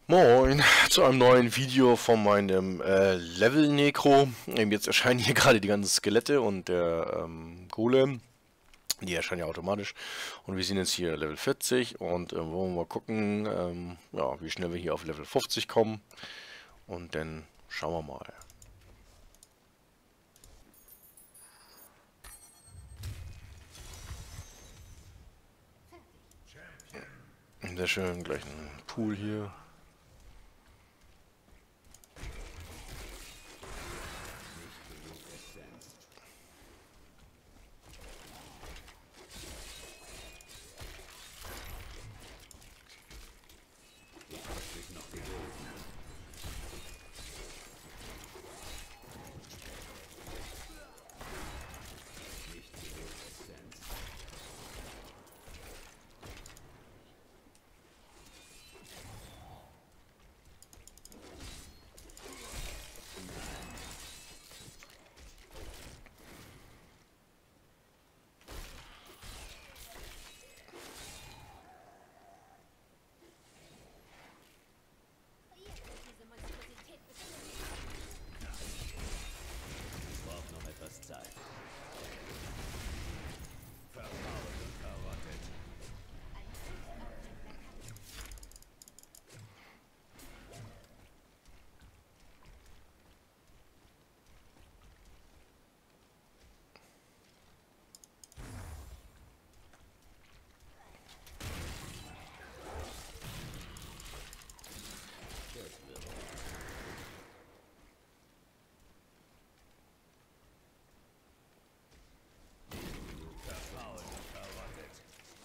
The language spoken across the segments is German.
Moin zu einem neuen Video von meinem Level Necro. Jetzt erscheinen hier gerade die ganzen Skelette und der Golem. Die erscheinen ja automatisch. Und wir sind jetzt hier Level 40 und wollen wir mal gucken, ja, wie schnell wir hier auf Level 50 kommen. Und dann schauen wir mal. Sehr schön, gleich ein Pool hier. Braucht noch etwas Zeit. Verfault und verrottet. Das wird verfault und verrottet.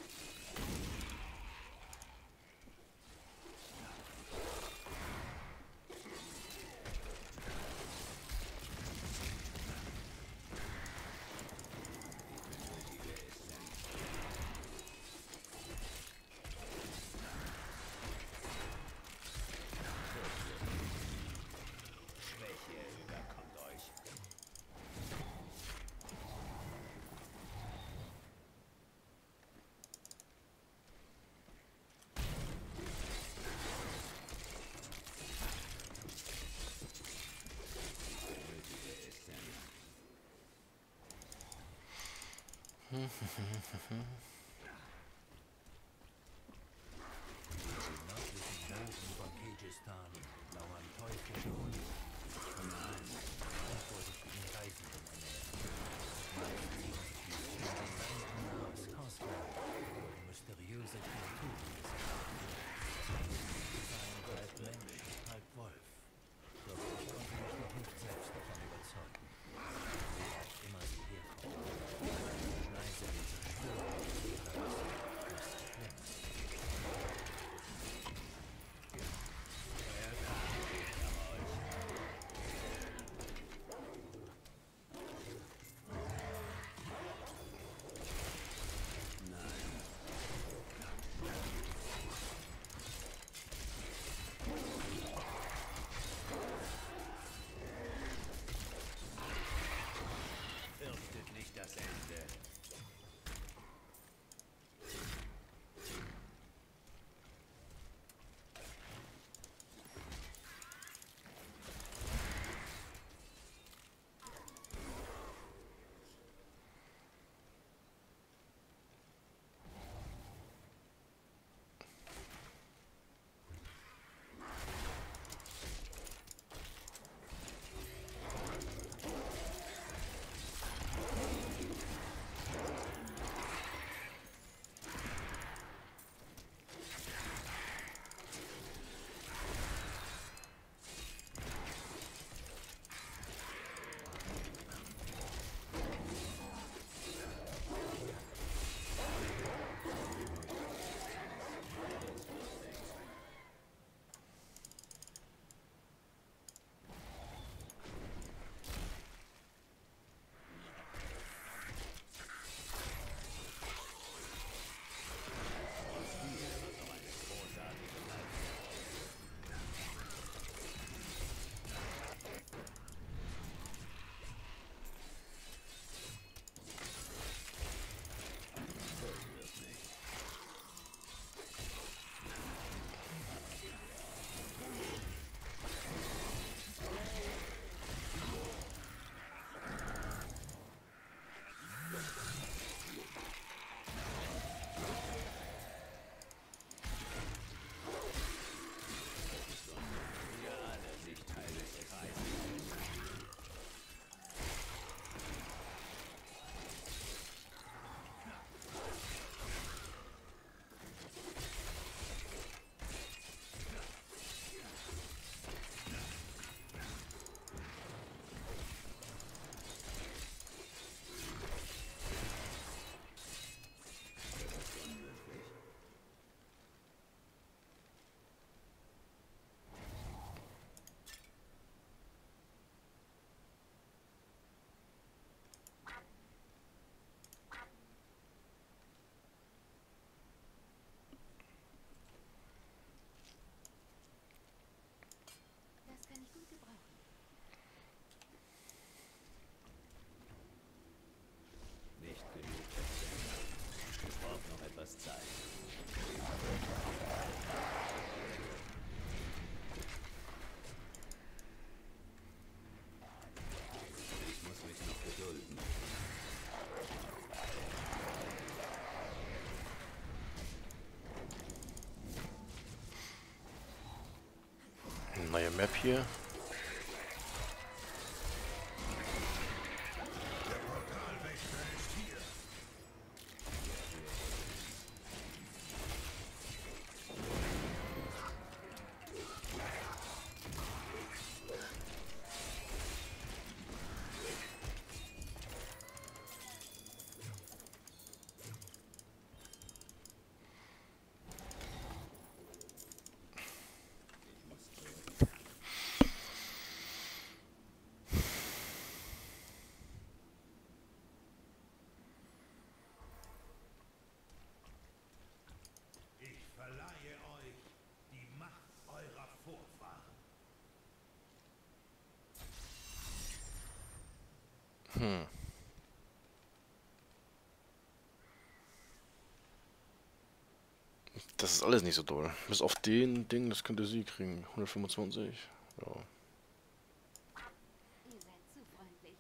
Schwäche überkommt euch. Nötige Essenz. Im nördlichen Bogen von Kirgisistan lauern teuflische Hunde, die von allen unvorsichtigen Reisenden ernähren. Meist ziehen sich die Hunde aus Cosgrove, wo mysteriöse Kreaturen gesammelt werden. Sie seien halb Mensch, halb Wolf. Doch ich konnte mich noch nicht selbst davon überzeugen. Wo auch immer sie herkommen, schneise die Zerstörung. Neue Map hier. Ich verleihe euch die Macht eurer Vorfahren. Das ist alles nicht so doll. Bis auf den Ding, das könnte sie kriegen. 125. Ja. Ihr seid zu freundlich.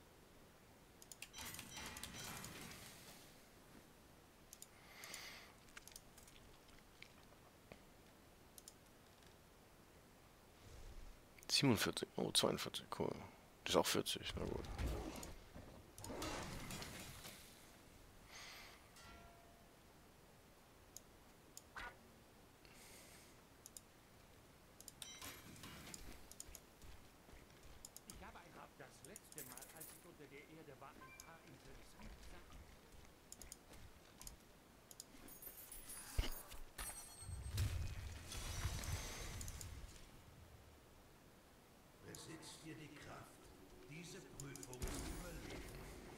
47. Oh, 42. Cool. Die ist auch 40. Na gut. Ich habe das letzte Mal, als ich unter der Erde war, ein paar interessante Sachen. Besitzt ihr die Kraft, diese Prüfung zu überleben?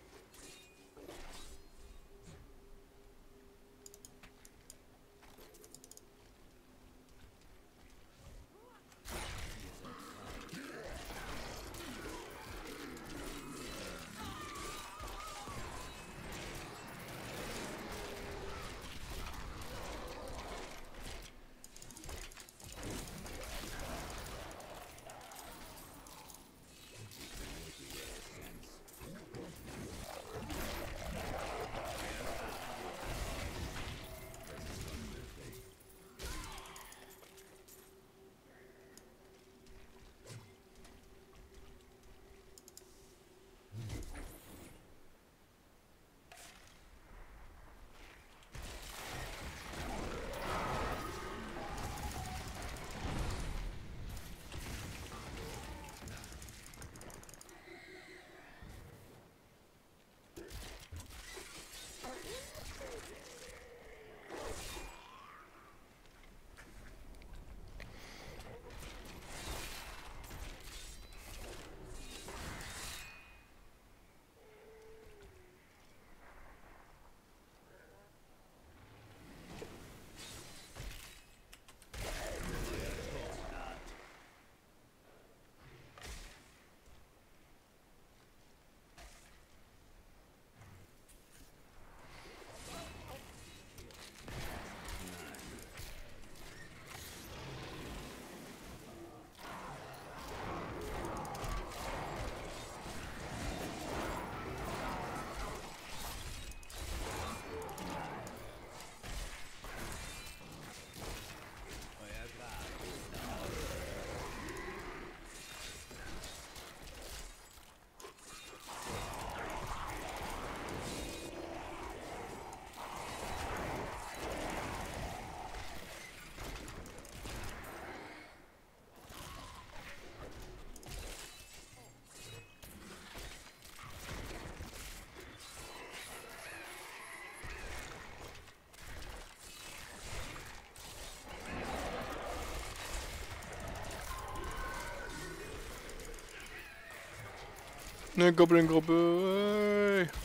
Ne Goblin-Gruppe. Ey.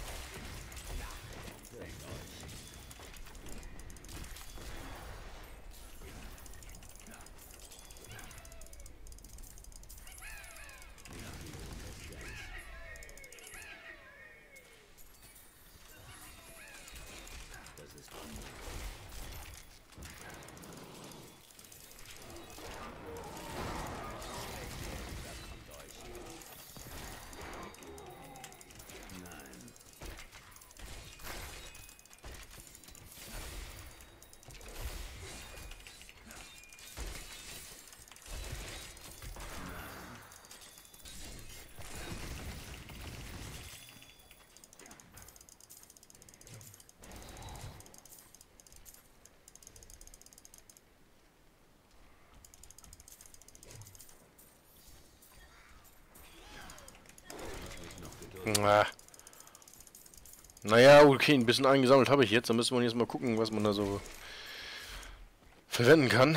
Na. Naja, okay, ein bisschen eingesammelt habe ich jetzt. Dann müssen wir jetzt mal gucken, was man da so verwenden kann.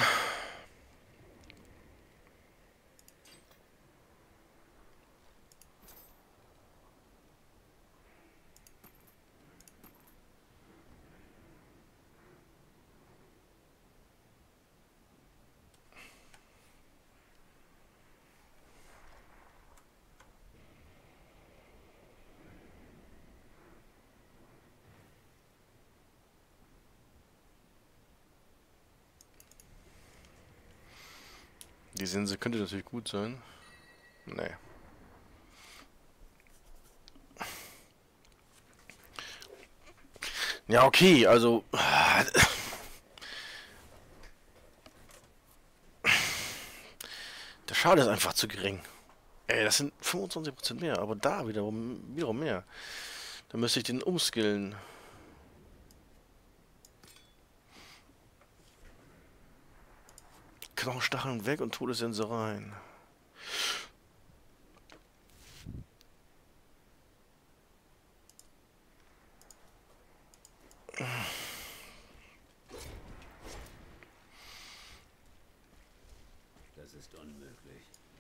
Die Sense könnte natürlich gut sein. Nee. Ja, okay, also... Der Schaden ist einfach zu gering. Ey, das sind 25% mehr, aber da wiederum mehr. Da müsste ich den umskillen. Knochenstacheln weg und Todessense rein. Das ist unmöglich.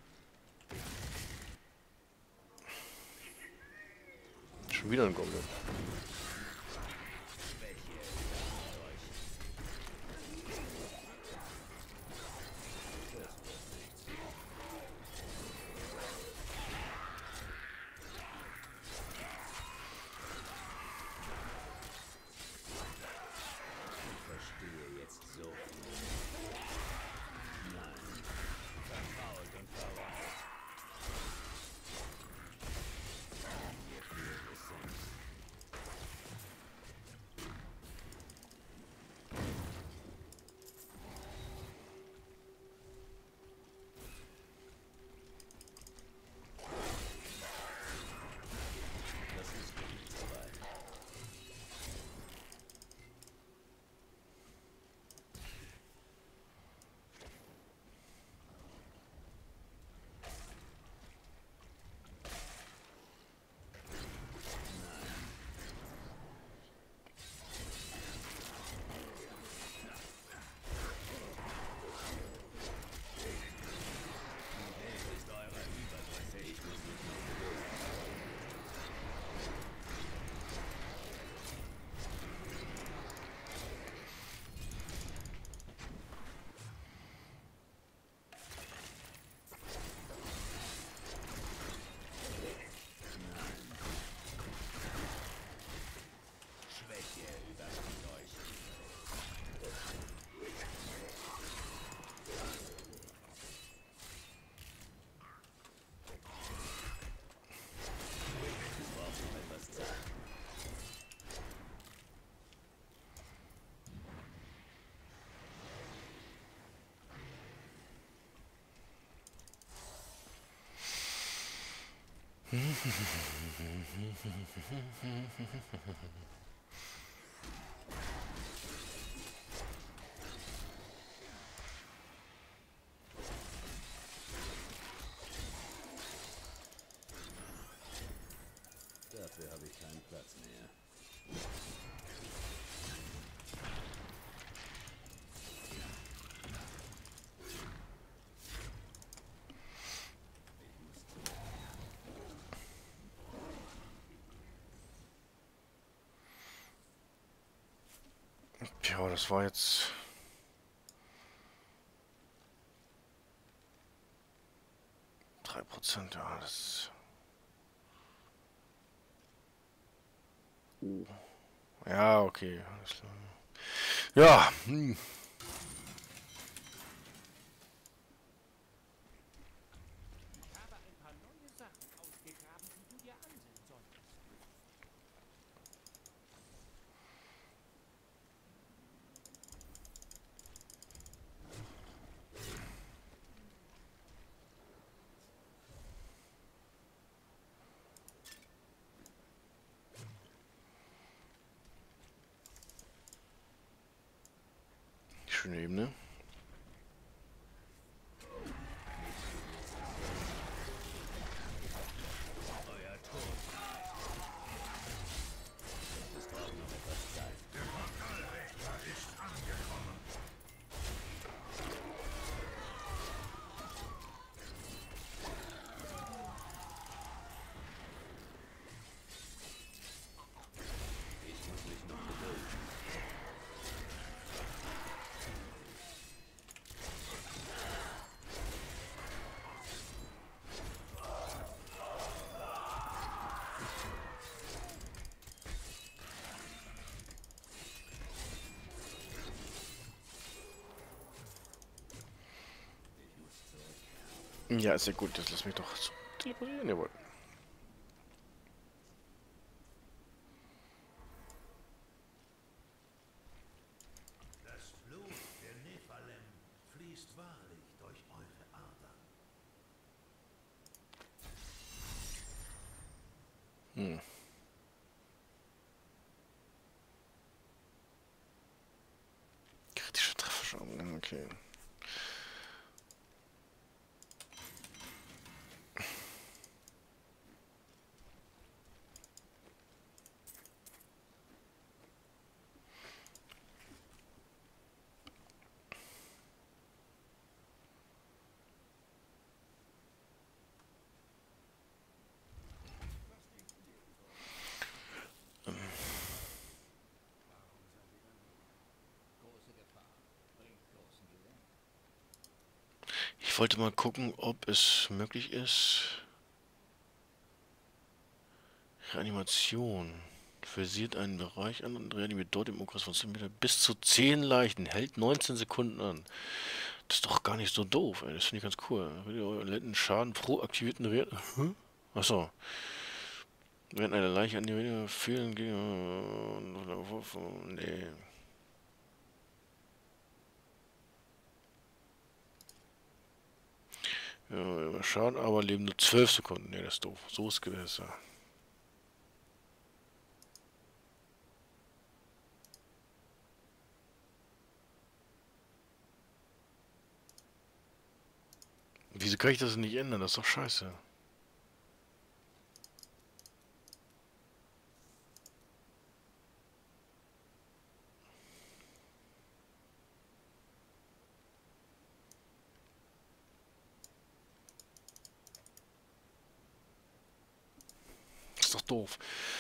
Schon wieder ein Goblin. Ich verstehe jetzt so viel. Nein. Verfault und verrottet. Mir fehlt Essenz. Das ist nicht so weit. Ist eurer Übergriffe. Ich muss mich noch gedulden. Schwäche überkommt euch. Ich brauche noch etwas Zeit. Dafür habe ich keinen Platz mehr. Tja, das war jetzt... Prozent, ja, das... Ja, okay, alles klar. Ja, Ich habe ein paar neue Sachen ausgegraben, die du dir ansehen solltest. schöne Ebene. Euer Tod. Ja, ist ja gut. Jetzt lass mich doch teleportieren. Jawohl. Das Blut der Nephalem fließt wahrlich durch eure Adern. Hm. Kritische Trefferschaden. Okay. Ich wollte mal gucken, ob es möglich ist. Reanimation. Versiert einen Bereich an und reanimiert dort im Umkreis von 10 Metern bis zu 10 Leichen. Hält 19 Sekunden an. Das ist doch gar nicht so doof, ey. Das finde ich ganz cool. Letten Schaden pro aktivierten Achso. Wenn eine Leiche an die Rede fehlen nee. Ja, Schaden, aber leben nur 12 Sekunden. Nee, das ist doof. So ist es besser. Wieso kann ich das nicht ändern? Das ist doch scheiße. Das ist doch doof.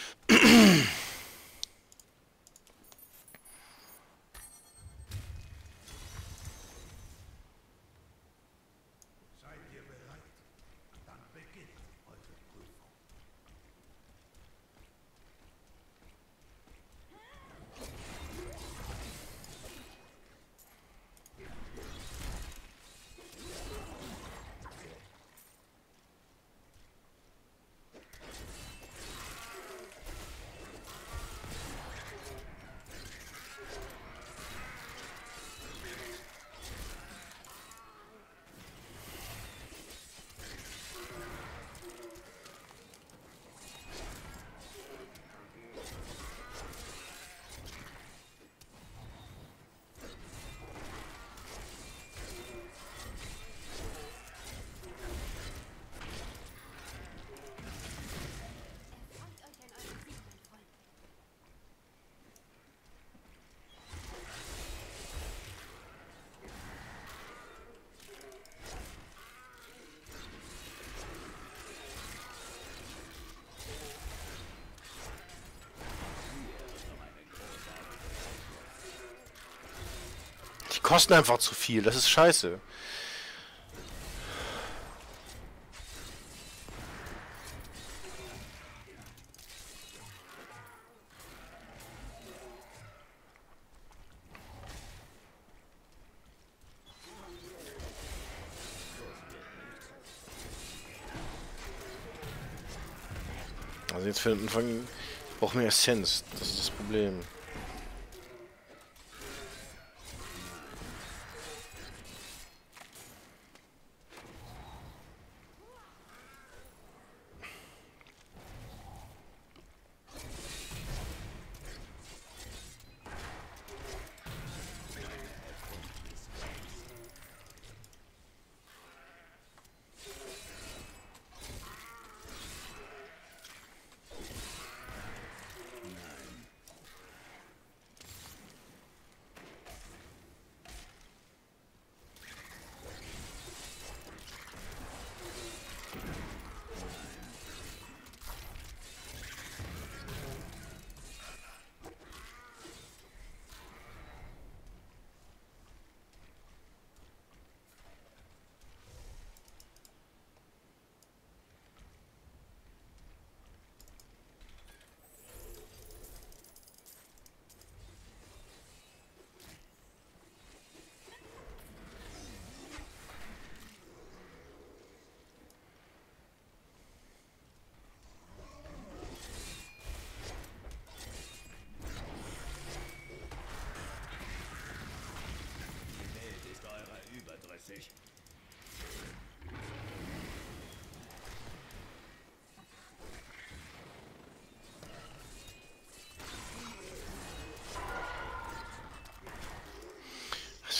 Seid ihr bereit? Dann beginnt eure Prüfung. Die kosten einfach zu viel. Das ist scheiße. Also jetzt für den Anfang brauchen wir Essenz. Das ist das Problem.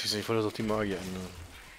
Schieße, ich wollte das auf die Magie ändern.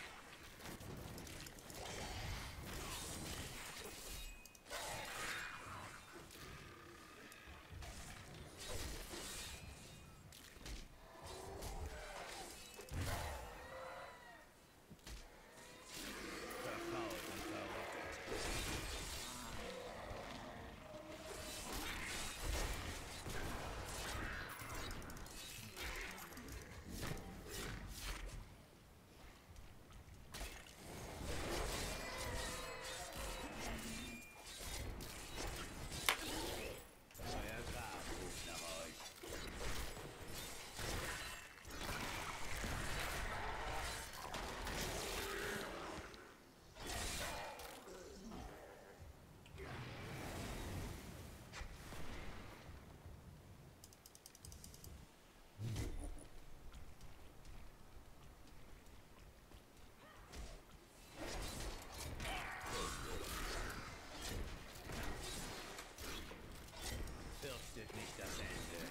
Fürchtet nicht das Ende.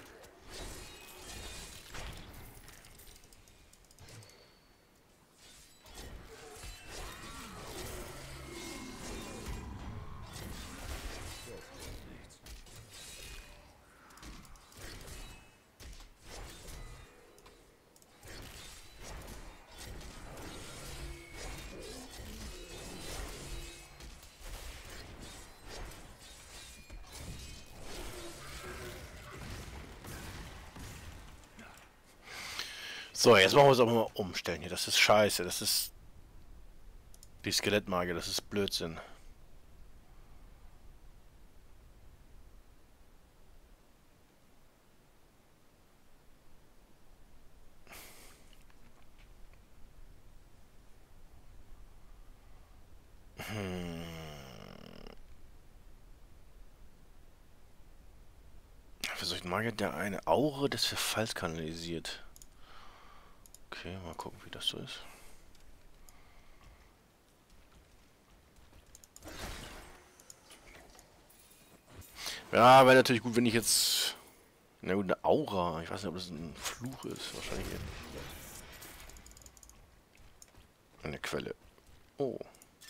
So, jetzt machen wir es auch mal umstellen hier. Das ist scheiße. Das ist die Skelettmagie. Das ist Blödsinn. Für solchen Magier, der eine Aura des Verfalls kanalisiert. Okay, mal gucken, wie das so ist. Ja, wäre natürlich gut, wenn ich jetzt... Na gut, eine Aura. Ich weiß nicht, ob das ein Fluch ist. Wahrscheinlich eher nicht. Eine Quelle. Oh.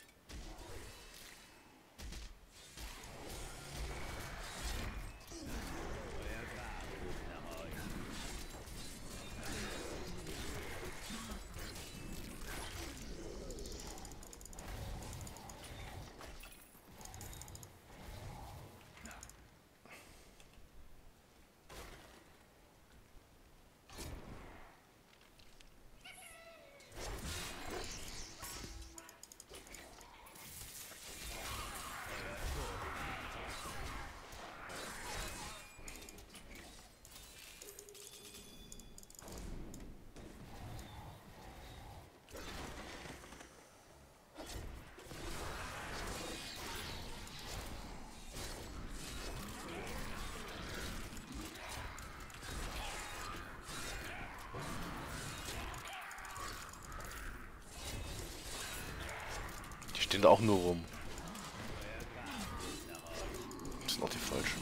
Die stehen da auch nur rum. Das sind auch die falschen.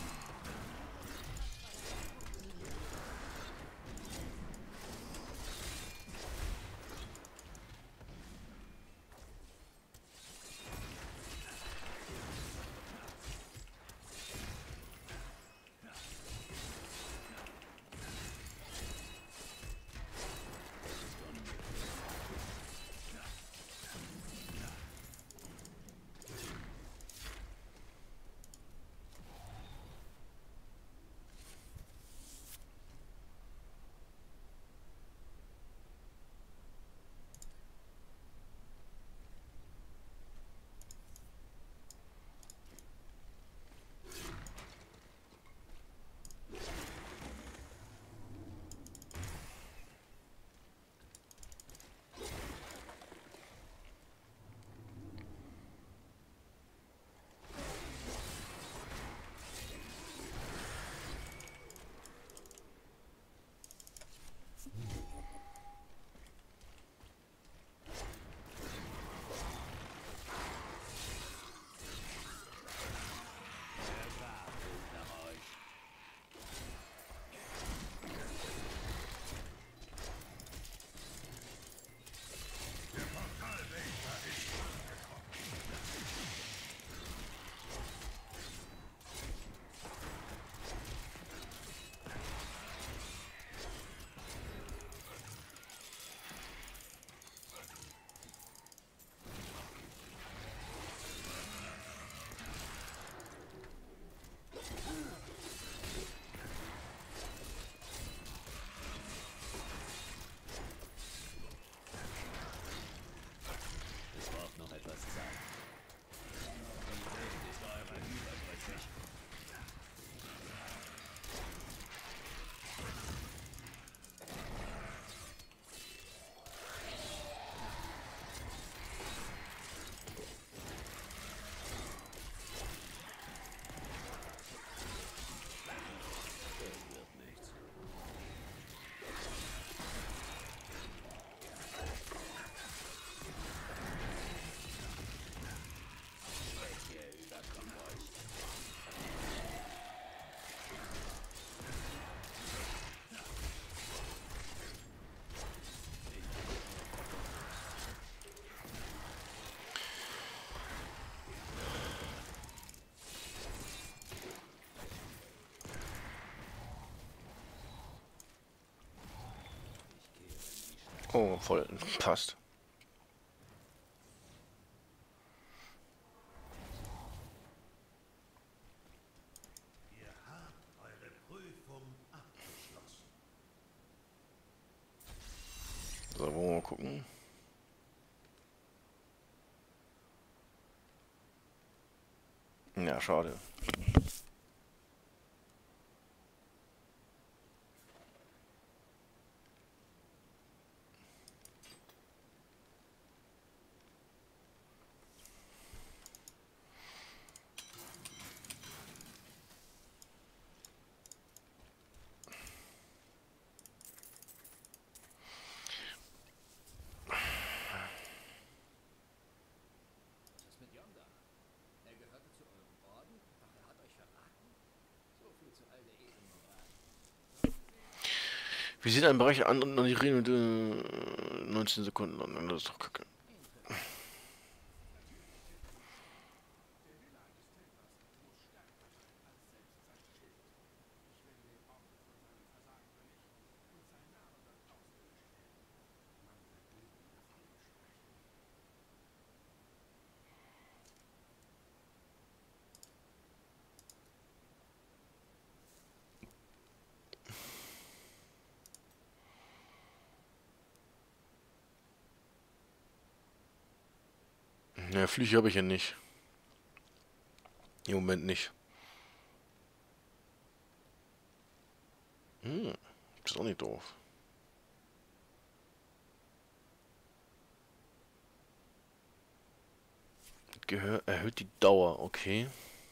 Oh, voll. Passt. Ihr habt eure Prüfung abgeschlossen. So, wollen wir mal gucken. Ja, schade. Was ist mit Yonda? Er gehörte zu eurem Orden, doch er hat euch verraten? So viel zu all der Ehrenmoral. Wie sieht ein Bereich an und die reden mit 19 Sekunden an? Das ist doch kacke. Ja, Flüche habe ich ja nicht. Im Moment nicht. Hm, ist auch nicht doof. Gehör erhöht die Dauer, okay.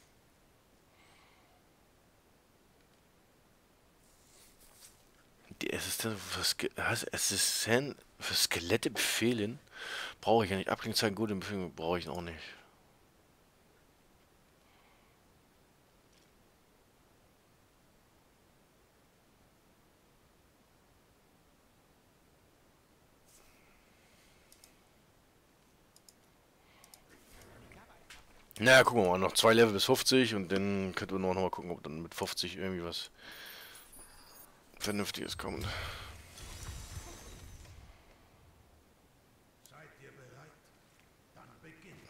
Die Assistent Assistent für Skelette befehlen? Brauche ich ja nicht. Abklingzeichen, gute Befehlung brauche ich auch nicht. Naja, gucken wir mal. Noch 2 Level bis 50 und dann könnten wir noch mal gucken, ob dann mit 50 irgendwie was Vernünftiges kommt. Seid ihr bereit? Dann beginnt.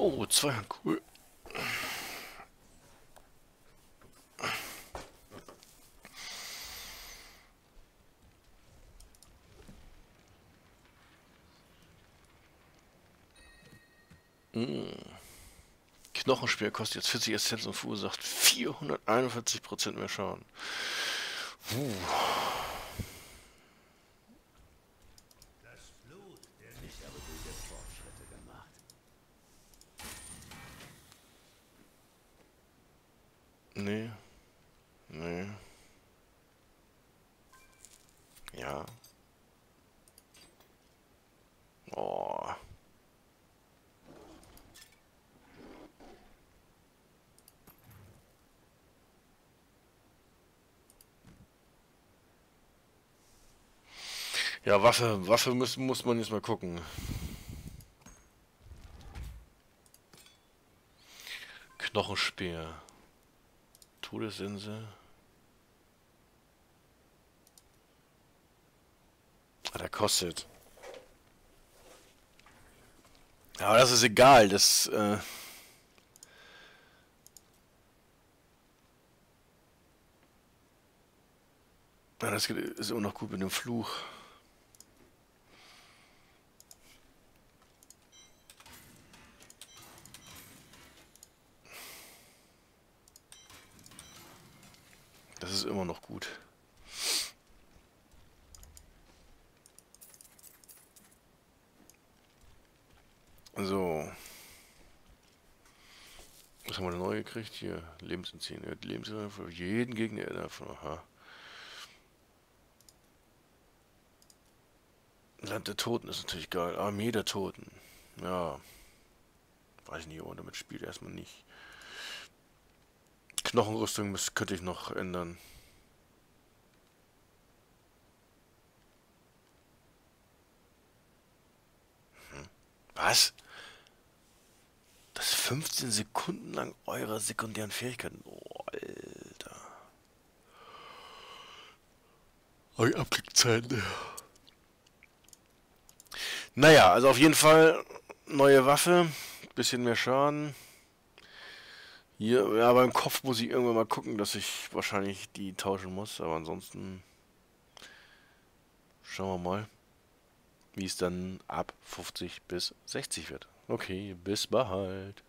Oh, Zweihand, cool. Knochenspeer kostet jetzt 40 Essenz und verursacht 441% mehr Schaden. Das Blut der Ich habe gute Fortschritte gemacht. Nee. Nee. Ja. Oh. Ja, Waffe muss man jetzt mal gucken. Knochenspeer. Todessense. Ah, der kostet. Ja, aber das ist egal, ja, das ist immer noch gut mit dem Fluch. Das ist immer noch gut. So. Was haben wir denn neu gekriegt? Hier, Lebensentziehen. Lebensentziehen für jeden Gegner davon. Aha. Land der Toten ist natürlich geil. Armee der Toten. Ja. Weiß ich nicht, aber damit spielt erstmal nicht. Knochenrüstung könnte ich noch ändern. Was? Das 15 Sekunden lang eure sekundären Fähigkeiten. Oh, Alter. Abklickzeiten. Naja, also auf jeden Fall neue Waffe. Bisschen mehr Schaden. Hier, ja, beim Kopf muss ich irgendwann mal gucken, dass ich wahrscheinlich die tauschen muss. Aber ansonsten schauen wir mal, wie es dann ab 50 bis 60 wird. Okay, bis bald.